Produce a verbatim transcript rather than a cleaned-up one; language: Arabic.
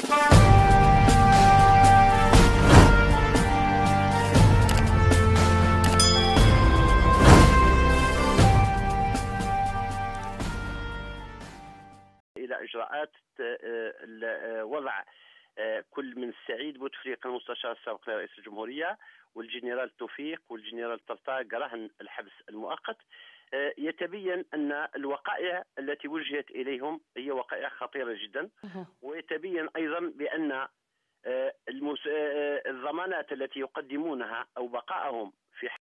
إلى إجراءات وضع كل من السعيد بوتفليقة المستشار السابق لرئيس الجمهورية والجنرال توفيق والجنرال طرطاق رهن الحبس المؤقت. يتبين أن الوقائع التي وجهت إليهم هي وقائع خطيرة جدا، ويتبين أيضا بأن الضمانات التي يقدمونها أو بقائهم في